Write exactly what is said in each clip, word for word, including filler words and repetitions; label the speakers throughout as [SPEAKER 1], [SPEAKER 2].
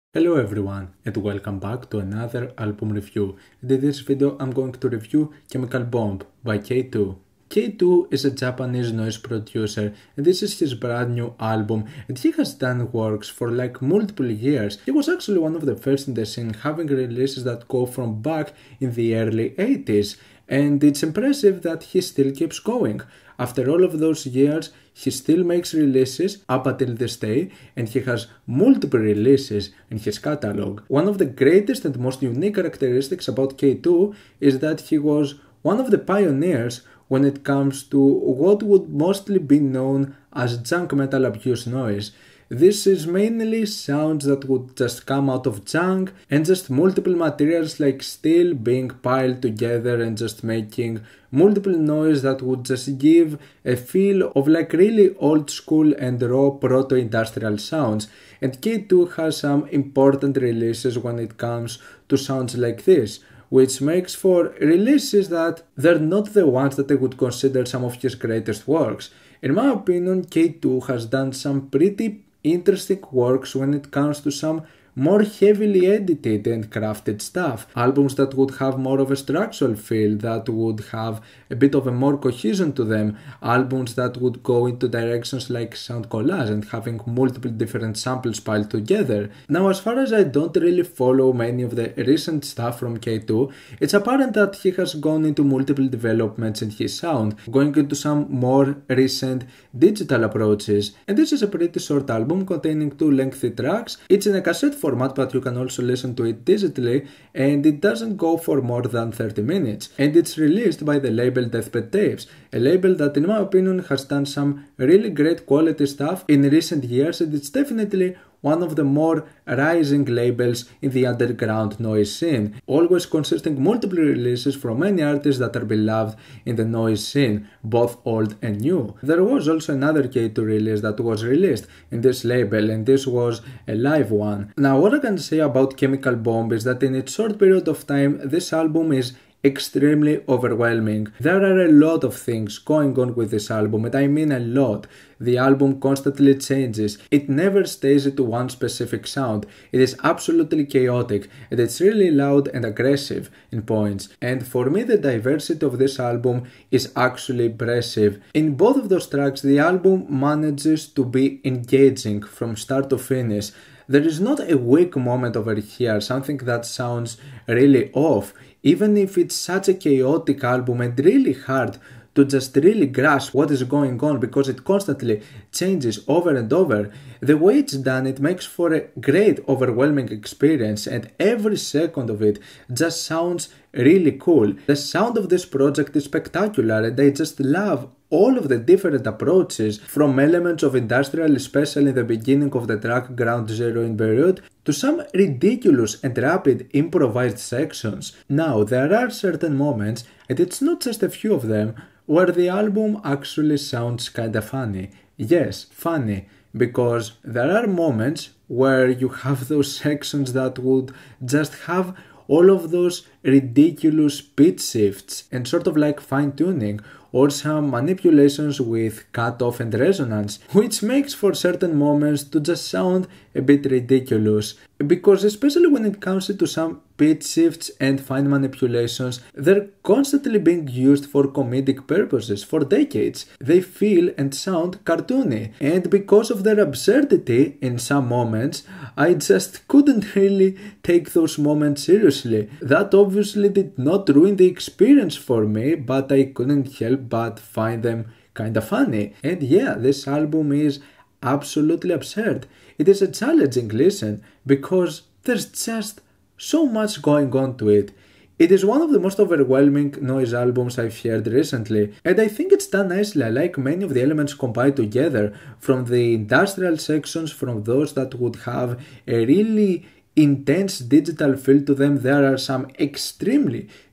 [SPEAKER 1] Hello everyone and welcome back to another album review. In this video I'm going to review Chemical Bomb by K two. K two is a Japanese noise producer and this is his brand new album, and he has done works for like multiple years. He was actually one of the first in the scene, having releases that go from back in the early eighties, and it's impressive that he still keeps going. After all of those years, he still makes releases up until this day, and he has multiple releases in his catalog. One of the greatest and most unique characteristics about K two is that he was one of the pioneers when it comes to what would mostly be known as junk metal abuse noise. This is mainly sounds that would just come out of junk and just multiple materials like steel being piled together and just making multiple noise that would just give a feel of like really old school and raw proto-industrial sounds. And K two has some important releases when it comes to sounds like this, which makes for releases that they're not the ones that I would consider some of his greatest works. In my opinion, K two has done some pretty interesting works when it comes to some more heavily edited and crafted stuff. Albums that would have more of a structural feel, that would have a bit of a more cohesion to them. Albums that would go into directions like sound collage and having multiple different samples piled together. Now, as far as I don't really follow many of the recent stuff from K two, it's apparent that he has gone into multiple developments in his sound, going into some more recent digital approaches. And this is a pretty short album containing two lengthy tracks. It's in a cassette format, but you can also listen to it digitally, and it doesn't go for more than thirty minutes. And it's released by the label Deathbed Tapes, a label that in my opinion has done some really great quality stuff in recent years, and it's definitely one of the more rising labels in the underground noise scene, always consisting multiple releases from many artists that are beloved in the noise scene, both old and new. There was also another K two release that was released in this label, and this was a live one. Now, what I can say about Chemical Bomb is that in its short period of time, this album is extremely overwhelming. There are a lot of things going on with this album, and I mean a lot. The album constantly changes. It never stays to one specific sound. It is absolutely chaotic, and it's really loud and aggressive in points. And for me, the diversity of this album is actually impressive. In both of those tracks, the album manages to be engaging from start to finish. There is not a weak moment over here, something that sounds really off, even if it's such a chaotic album and really hard to just really grasp what is going on because it constantly changes over and over. The way it's done, it makes for a great overwhelming experience, and every second of it just sounds really cool. The sound of this project is spectacular, and I just love all of the different approaches, from elements of industrial, especially in the beginning of the track Ground Zero in Beirut, to some ridiculous and rapid improvised sections. Now, there are certain moments, and it's not just a few of them, where the album actually sounds kinda funny. Yes, funny, because there are moments where you have those sections that would just have all of those ridiculous pitch shifts and sort of like fine-tuning, or some manipulations with cutoff and resonance, which makes for certain moments to just sound a bit ridiculous. Because especially when it comes to some pitch shifts and fine manipulations, they're constantly being used for comedic purposes for decades. They feel and sound cartoony, and because of their absurdity in some moments, I just couldn't really take those moments seriously. That obviously did not ruin the experience for me, but I couldn't help but find them kinda funny. And yeah, this album is absolutely absurd. It is a challenging listen because there's just so much going on to it. It is one of the most overwhelming noise albums I've heard recently, and I think it's done nicely. I like many of the elements combined together, from the industrial sections, from those that would have a really intense digital feel to them. There are some extremely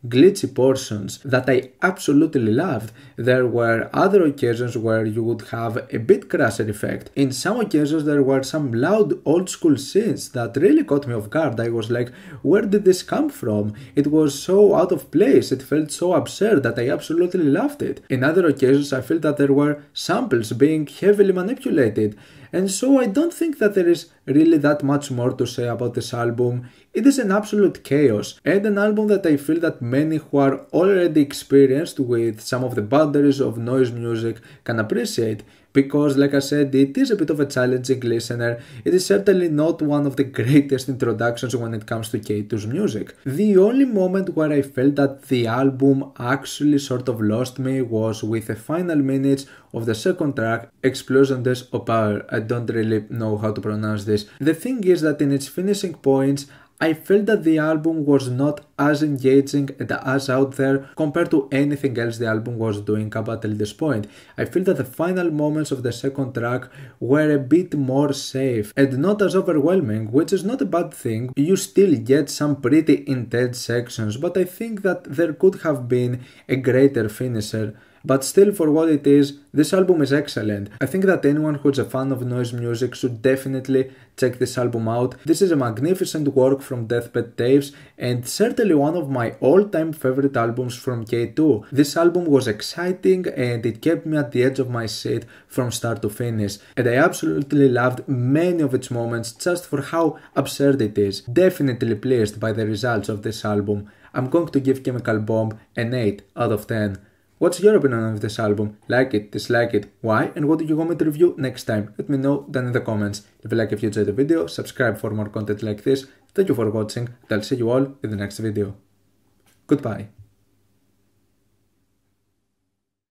[SPEAKER 1] glitchy portions that I absolutely loved. There were other occasions where you would have a bit crasher effect. In some occasions there were some loud old school scenes that really caught me off guard. I was like, where did this come from? It was so out of place, it felt so absurd that I absolutely loved it. In other occasions I felt that there were samples being heavily manipulated. And so I don't think that there is really that much more to say about this album. It is an absolute chaos, and an album that I feel that many who are already experienced with some of the boundaries of noise music can appreciate, because like I said, it is a bit of a challenging listener. It is certainly not one of the greatest introductions when it comes to K two's music. The only moment where I felt that the album actually sort of lost me was with the final minutes of the second track, Explosion des Opars. I don't really know how to pronounce this. The thing is that in its finishing points, I felt that the album was not as engaging and as out there compared to anything else the album was doing up until this point. I feel that the final moments of the second track were a bit more safe and not as overwhelming, which is not a bad thing. You still get some pretty intense sections, but I think that there could have been a greater finisher. But still, for what it is, this album is excellent. I think that anyone who's a fan of noise music should definitely check this album out. This is a magnificent work from Deathbed Tapes and certainly one of my all-time favorite albums from K two. This album was exciting and it kept me at the edge of my seat from start to finish. And I absolutely loved many of its moments just for how absurd it is. Definitely pleased by the results of this album. I'm going to give Chemical Bomb an eight out of ten. What's your opinion of this album? Like it, dislike it, why, and what do you want me to review next time? Let me know down in the comments. If you like if you enjoyed the video, subscribe for more content like this. Thank you for watching, and I'll see you all in the next video. Goodbye.